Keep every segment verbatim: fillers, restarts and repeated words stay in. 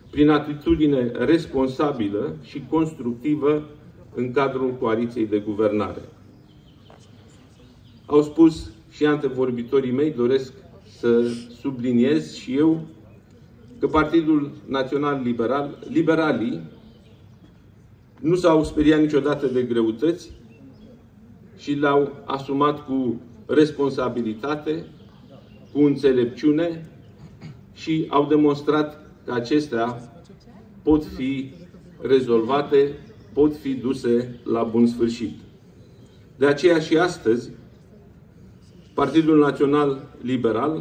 prin atitudine responsabilă și constructivă în cadrul coaliției de guvernare. Au spus și antevorbitorii mei, doresc să subliniez și eu că Partidul Național Liberal, liberalii, nu s-au speriat niciodată de greutăți și le-au asumat cu responsabilitate, cu înțelepciune și au demonstrat că acestea pot fi rezolvate, pot fi duse la bun sfârșit. De aceea și astăzi, Partidul Național Liberal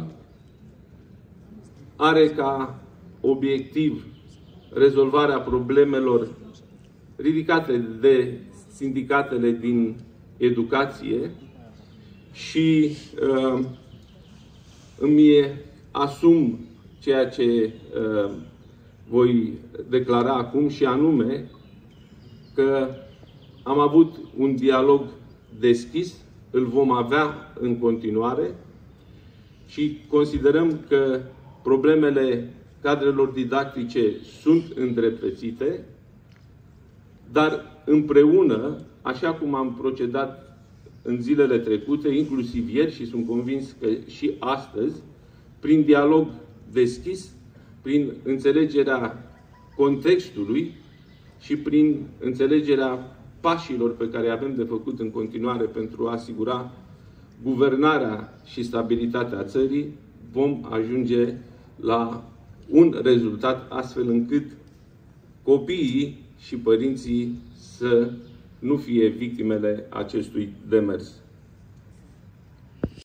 are ca obiectiv rezolvarea problemelor ridicate de sindicatele din educație și uh, îmi asum ceea ce uh, voi declara acum, și anume că am avut un dialog deschis, îl vom avea în continuare și considerăm că problemele cadrelor didactice sunt îndreptățite, dar împreună, așa cum am procedat în zilele trecute, inclusiv ieri, și sunt convins că și astăzi, prin dialog deschis, prin înțelegerea contextului și prin înțelegerea pașilor pe care avem de făcut în continuare pentru a asigura guvernarea și stabilitatea țării, vom ajunge la un rezultat astfel încât copiii și părinții să nu fie victimele acestui demers.